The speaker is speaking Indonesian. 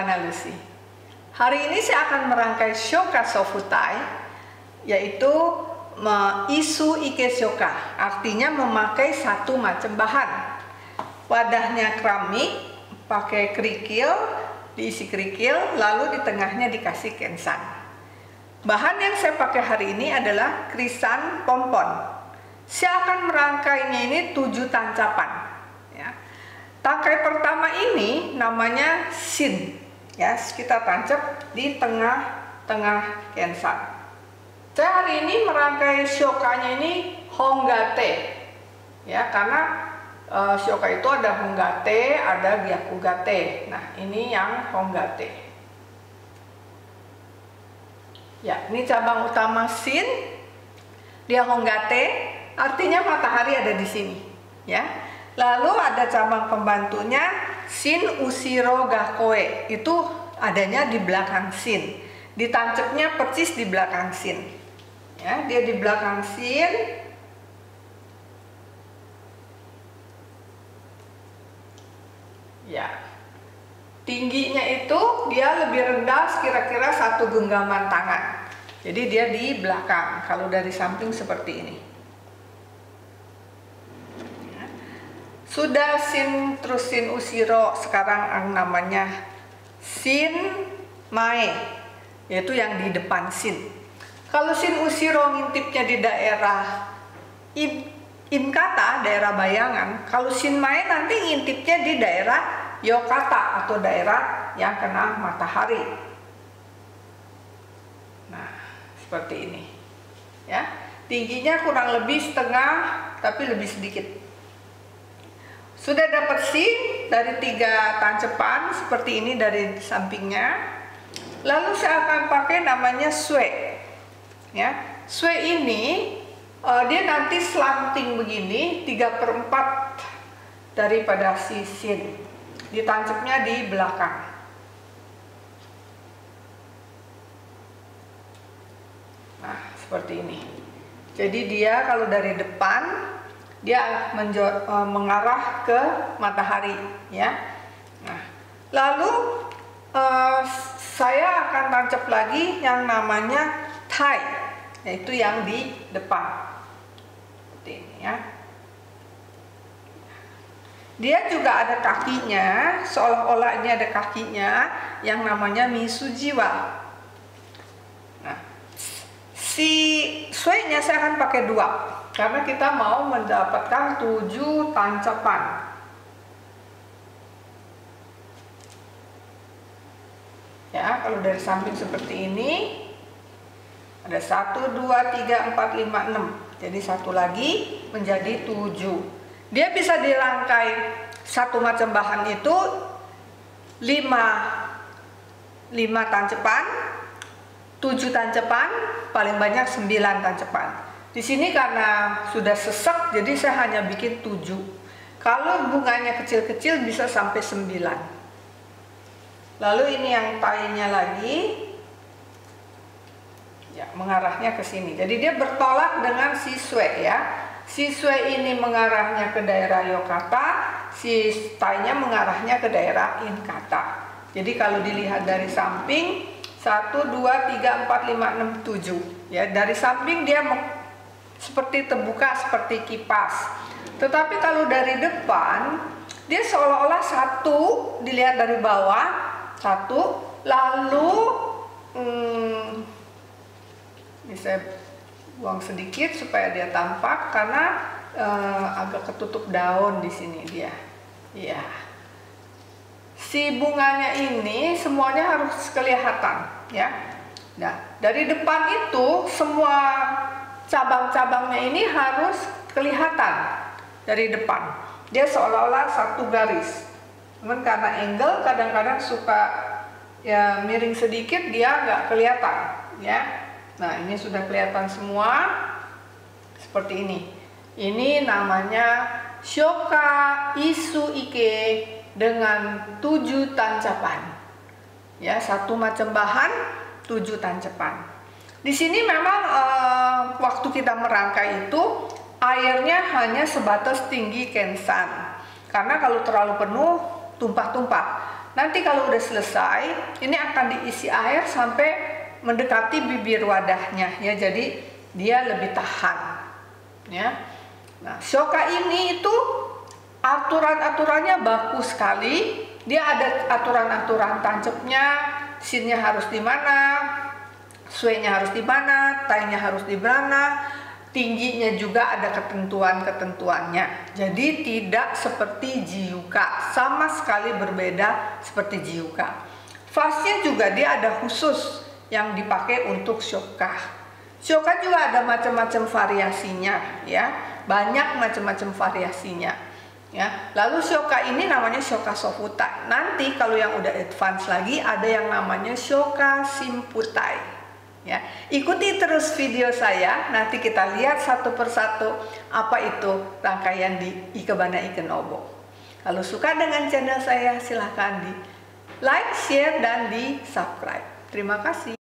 gimana Lucy? Hari ini saya akan merangkai shoka sofutai, yaitu isu ike shoka, artinya memakai satu macam bahan. Wadahnya keramik, pakai kerikil, diisi kerikil, lalu di tengahnya dikasih kensan. Bahan yang saya pakai hari ini adalah krisan pompon. Saya akan merangkainya ini 7 tancapan. Ya. Tangkai pertama ini namanya shin. Ya, kita tancap di tengah-tengah kensan. Saya hari ini merangkai shokanya ini hongate. Ya, karena shoka itu ada hongate, ada gyakugate. Nah, ini yang hongate. Ya, ini cabang utama shin. Dia hongate, artinya matahari ada di sini. Ya. Lalu ada cabang pembantunya shin ushiro gakoe, itu adanya di belakang shin. Ditancapnya persis di belakang shin. Ya, dia di belakang shin. Ya. Tingginya itu dia lebih rendah kira-kira 1 genggaman tangan. Jadi dia di belakang, kalau dari samping seperti ini. Sudah shin terus shin ushiro, sekarang yang namanya shin mae, yaitu yang di depan shin. Kalau shin ushiro ngintipnya di daerah inkata, daerah bayangan. Kalau shin mae nanti ngintipnya di daerah yokata atau daerah yang kena matahari. Nah, seperti ini. Ya, tingginya kurang lebih setengah, tapi lebih sedikit. Sudah dapat shin dari 3 tancapan seperti ini dari sampingnya. Lalu saya akan pakai namanya sue. Ya, sue ini dia nanti slanting begini 3/4 daripada si shin. Ditancapnya di belakang. Nah, seperti ini. Jadi dia kalau dari depan dia mengarah ke matahari, ya. Nah, lalu saya akan tancap lagi yang namanya tai, yaitu yang di depan. Seperti ini, ya. Dia juga ada kakinya, seolah-olah ini ada kakinya yang namanya misujiwa. Nah, si sue-nya saya akan pakai 2. Karena kita mau mendapatkan 7 tancapan. Ya, kalau dari samping seperti ini ada 1, 2, 3, 4, 5, 6. Jadi satu lagi menjadi 7. Dia bisa dirangkai satu macam bahan itu 5 tancapan, 7 tancapan, paling banyak 9 tancapan. Di sini karena sudah sesek, jadi saya hanya bikin 7. Kalau bunganya kecil-kecil bisa sampai 9. Lalu ini yang tainya lagi, ya, mengarahnya ke sini. Jadi dia bertolak dengan si sue, ya. Si sue ini mengarahnya ke daerah yokata, si tainya mengarahnya ke daerah inkata. Jadi kalau dilihat dari samping 1, 2, 3, 4, 5, 6, 7. Ya, dari samping dia seperti terbuka seperti kipas. Tetapi kalau dari depan dia seolah-olah 1, dilihat dari bawah 1, lalu ini saya buang sedikit supaya dia tampak karena agak ketutup daun di sini dia. Ya. Si bunganya ini semuanya harus kelihatan, ya. Nah, dari depan itu semua cabang-cabangnya ini harus kelihatan dari depan. Dia seolah-olah 1 garis. Cuman karena angle kadang-kadang suka ya miring sedikit, dia nggak kelihatan, ya. Nah, ini sudah kelihatan semua seperti ini. Ini namanya shoka isu ike dengan 7 tancapan. Ya, satu macam bahan, 7 tancapan. Di sini memang waktu kita merangkai itu airnya hanya sebatas tinggi kensan. Karena kalau terlalu penuh tumpah-tumpah. Nanti kalau udah selesai, ini akan diisi air sampai mendekati bibir wadahnya ya, jadi dia lebih tahan ya. Nah, shoka ini itu aturan-aturannya bagus sekali. Dia ada aturan-aturan tancapnya, sinnya harus di mana, suenya harus di mana, tainya harus di mana, tingginya juga ada ketentuan-ketentuannya. Jadi tidak seperti jiyuka, sama sekali berbeda seperti jiyuka. Fasnya juga dia ada khusus yang dipakai untuk shoka. Shoka juga ada macam-macam variasinya ya, banyak macam-macam variasinya ya. Lalu shoka ini namanya shoka sofutai. Nanti kalau yang udah advance lagi ada yang namanya shoka simputai. Ya, ikuti terus video saya, nanti kita lihat satu persatu apa itu rangkaian di Ikebana Ikenobo. Kalau suka dengan channel saya, silahkan di like, share, dan di subscribe. Terima kasih.